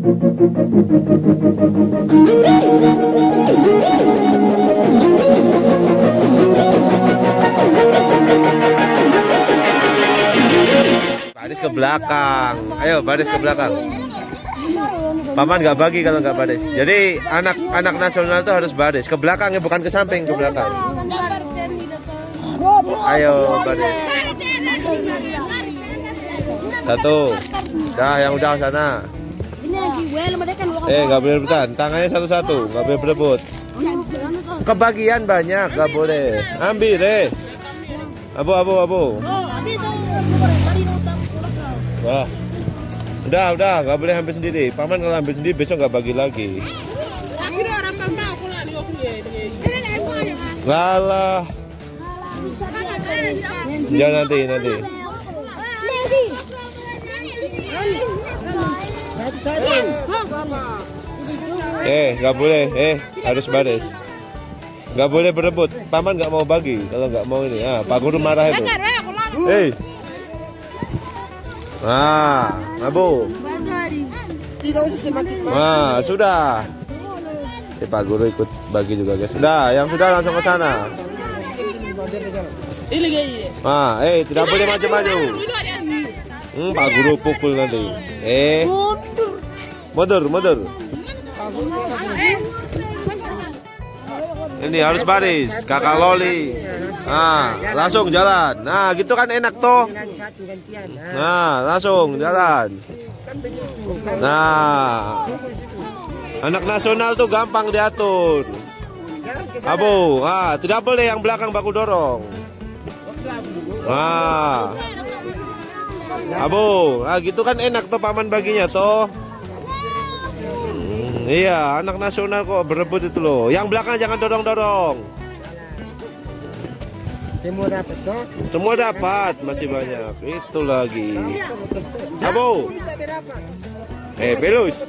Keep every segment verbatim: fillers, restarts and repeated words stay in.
Baris ke belakang. Ayo baris ke belakang. Paman nggak bagi kalau nggak baris. Jadi anak-anak nasional itu harus baris ke belakang ya, bukan ke samping, ke belakang. Ayo baris. Satu. Dah yang udah sana. Eh nggak boleh rebutan. Tangannya satu-satu, nggak boleh berebut. Kebagian banyak, nggak boleh. Ambil deh. Abu abu abu. Wah. Udah, udah, nggak boleh ambil sendiri. Paman kalau ambil sendiri besok nggak bagi lagi. Ngalah. Ya nanti, nanti. Eh, nggak boleh. Eh, harus baris. Nggak boleh berebut. Paman nggak mau bagi. Kalau nggak mau ini, ah, Pak Guru marah itu. Hei. Nah, Abu. Nah, sudah. Eh, Pak Guru ikut bagi juga, guys. Sudah, yang sudah langsung ke sana. Nah, eh, tidak boleh maju-maju. Hmm, Pak Guru pukul nanti. Eh, mundur, mundur. Ini harus baris, kakak Loli. Nah, langsung jalan. Nah, gitu kan enak toh. Nah, langsung jalan. Nah, anak nasional tuh gampang diatur. Abu, ah, tidak boleh yang belakang baku dorong. Nah, Abu, ah, gitu kan enak toh paman baginya toh. Hmm, iya, anak nasional kok berebut itu loh. Yang belakang jangan dorong-dorong. Semua dapat toh? Semua dapat, masih banyak. Itu lagi. Abu. Eh, belus.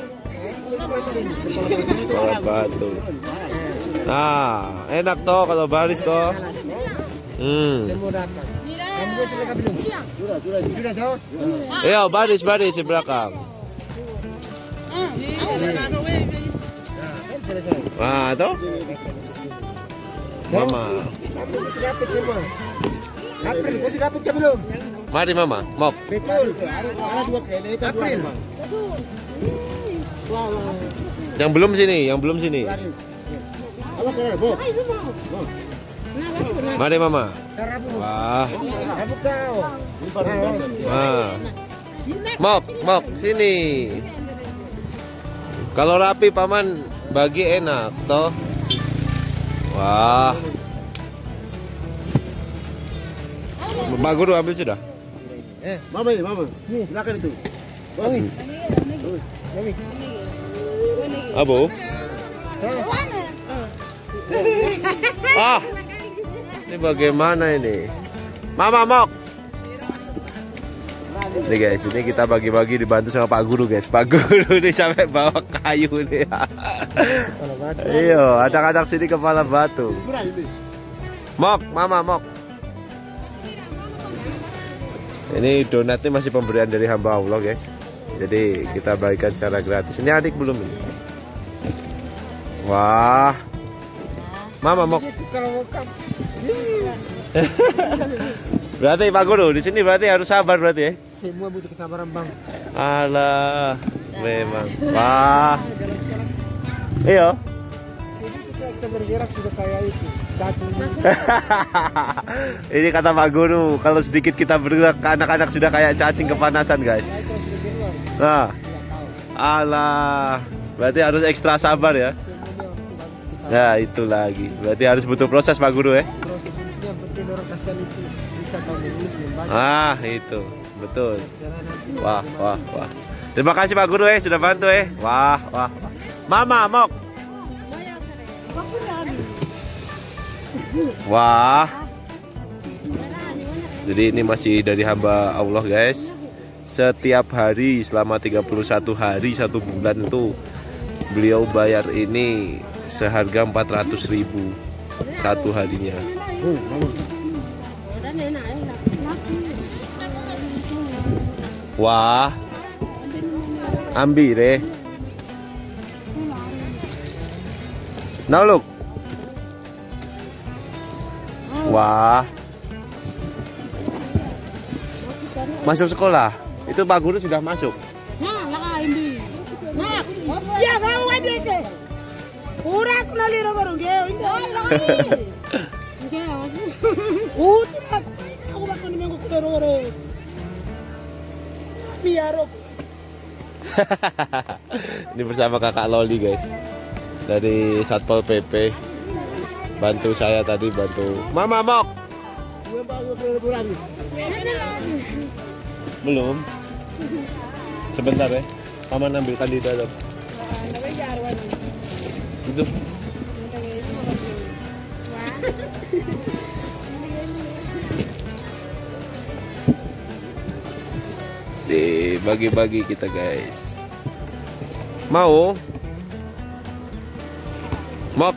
Kepala batu. Nah, enak toh kalau baris toh. Hmm. Semua dapat. Kamu sudah belum? Sudah, sudah. Sudah toh? Iya, baris baris di belakang. Nah, toh? Mama. Dapat semua. April, kau sudah dapat belum? Mari Mama, mok. Betul. Ada dua kali. April. Yang belum sini, yang belum sini. Apa kena, Bob? Mari Mama. Wah. Apa kau? Wah. Mok, mok sini. Kalau rapi paman bagi enak toh. Wah. Pak Guru ambil sudah. Eh, Mama ini, Mama. Nih, silakan itu. Mami. Mami. Abu. Ah. Ini bagaimana ini? Mama mok. Nih guys, ini kita bagi-bagi dibantu sama Pak Guru guys. Pak Guru ini sampai bawa kayu nih. Iya, anak-anak sini kepala batu. Mok, Mama mok. Ini donatnya masih pemberian dari hamba Allah guys. Jadi kita bagikan secara gratis. Ini adik belum ini. Wah. Mama mok. Berarti Pak Guru di sini berarti harus sabar berarti ya. Semua butuh kesabaran bang. Alah, memang. Wah. Iya. Sini kita, kita bergerak sudah kayak itu. Cacing. Ini kata Pak Guru, kalau sedikit kita bergerak, anak-anak sudah kayak cacing kepanasan guys. Nah, alah, berarti harus ekstra sabar ya. Ya itu lagi, berarti harus butuh proses Pak Guru ya. Proses ini yang penting orang kasihan itu bisa tahu menulis membaca. Ah itu, betul. Wah, wah, wah. Terima kasih Pak Guru ya, sudah bantu ya. Wah, wah, wah. Mama, mok. Wah. Jadi ini masih dari hamba Allah guys. Setiap hari selama tiga puluh satu hari satu bulan itu beliau bayar ini seharga empat ratus ribu satu harinya. Wah. Ambil deh. Now look. Wah. Masuk sekolah. Itu Pak Guru sudah masuk. Nah, lah ini. Nah, ya kau ada ke. Pura aku nali rogorong dia. Udah aku aku bakal nih aku rogorong. Biar aku. Ini bersama kakak Loli guys. Dari Satpol P P. Bantu saya tadi bantu. Mama Mok. Belum. Sebentar ya. Paman ambilkan di dalam. Itu. Dibagi-bagi kita guys. Mau? Mok.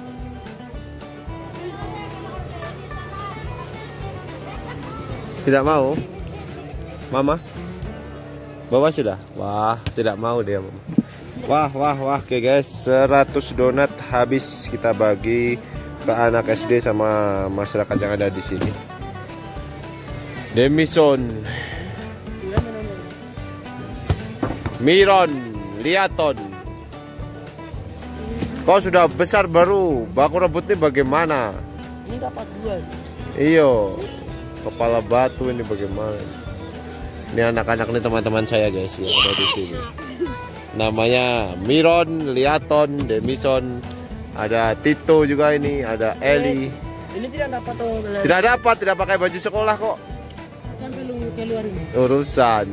Tidak mau? Mama? Bawa sudah? Wah, tidak mau dia. Wah, wah, wah. Oke guys, seratus donat habis kita bagi ke anak S D sama masyarakat yang ada di sini. Demison, Miron, Liaton. Kau sudah besar baru, baku rebutnya bagaimana? Ini dapat dua. Iyo, kepala batu ini bagaimana? Ini anak-anak nih teman-teman saya guys yang ada di sini. Namanya Miron, Liaton, Demison, ada Tito juga ini, ada Eli. Ini tidak dapat tuh. Tidak dapat, tidak pakai baju sekolah kok. Kan keluar ini. Urusan.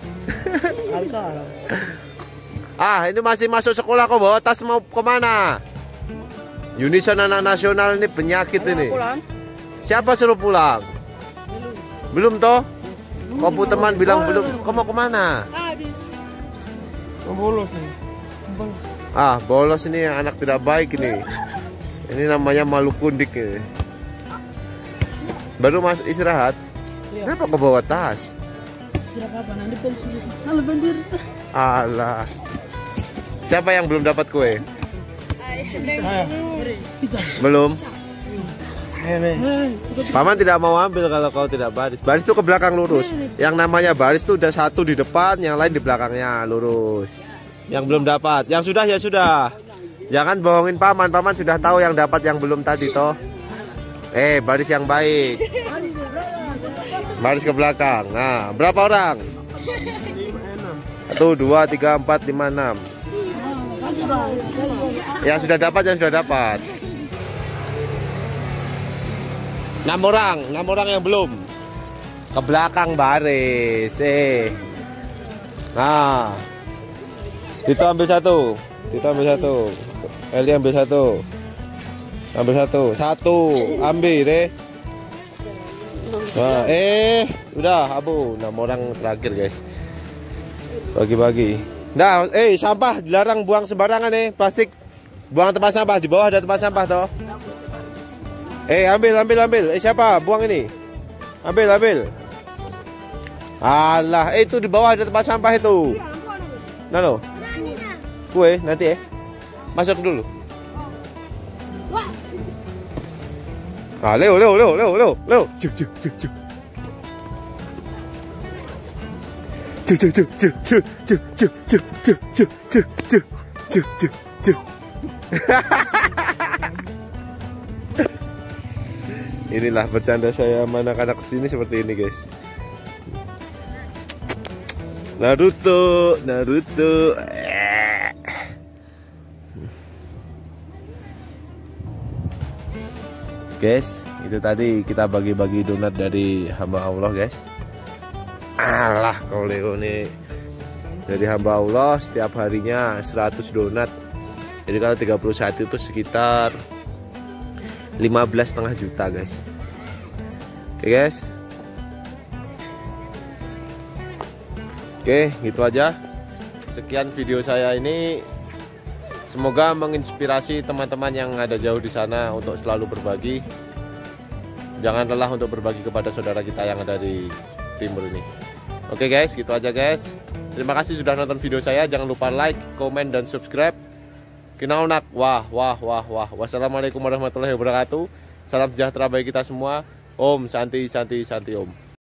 Ah, ini masih masuk sekolah kok, bawa tas mau kemana? Unisan anak nasional ini penyakit ini. Pulang. Siapa suruh pulang? Belum toh? Kau teman bilang belum. Kau mau kemana? Habis. Bolos nih. Ah, bolos ini anak tidak baik ini. Ini namanya malu kundik ini. Baru mas istirahat. Kenapa kau bawa tas? Siapa nanti polisi. Halo bandir. Alah. Siapa yang belum dapat kue? Belum. Paman tidak mau ambil kalau kau tidak baris. Baris itu ke belakang lurus. Yang namanya baris itu udah satu di depan, yang lain di belakangnya lurus. Yang belum dapat, yang sudah ya sudah. Jangan bohongin paman. Paman sudah tahu yang dapat yang belum tadi toh. Eh, baris yang baik. Baris ke belakang. Nah, berapa orang? Satu, dua, tiga, empat, lima, enam. Yang sudah dapat, yang sudah dapat. Enam orang, enam orang yang belum. Ke belakang baris. Eh. Nah. Tito ambil satu. Tito ambil satu. Eli ambil satu. Ambil satu. Satu. Ambil deh. Nah, eh, udah abu. Enam orang terakhir guys. Bagi-bagi. Nah, eh sampah dilarang buang sembarangan nih, plastik. Buang tempat sampah, di bawah ada tempat sampah toh. Eh, ambil, ambil, ambil. Eh, siapa? Buang ini. Ambil, ambil. Alah, eh, itu di bawah ada tempat sampah itu. Nah, lo. Kue nanti eh. Masuk dulu. Ah, Leo, Leo, Leo, Leo, Leo, Leo. Cuk, cuk, cuk, cuk. Cuk, cuk, cuk, cuk, cuk, cuk, cuk, cuk, cuk, cuk, cuk, cuk, cuk, cuk, cuk. Inilah bercanda saya sama anak-anak sini seperti ini guys. Naruto, Naruto. Guys, itu tadi kita bagi-bagi donat dari hamba Allah guys. Alah, kalau Leo nih dari hamba Allah setiap harinya seratus donat. Jadi kalau tiga puluh satu itu sekitar lima belas setengah juta guys. Oke guys. Oke, gitu aja. Sekian video saya ini. Semoga menginspirasi teman-teman yang ada jauh di sana untuk selalu berbagi. Jangan lelah untuk berbagi kepada saudara kita yang ada di timur ini. Oke guys, gitu aja guys. Terima kasih sudah nonton video saya. Jangan lupa like, komen, dan subscribe. Kinaunak. Wah, wah, wah, wah. Wassalamualaikum warahmatullahi wabarakatuh. Salam sejahtera bagi kita semua. Om Santi, Santi, Santi Om.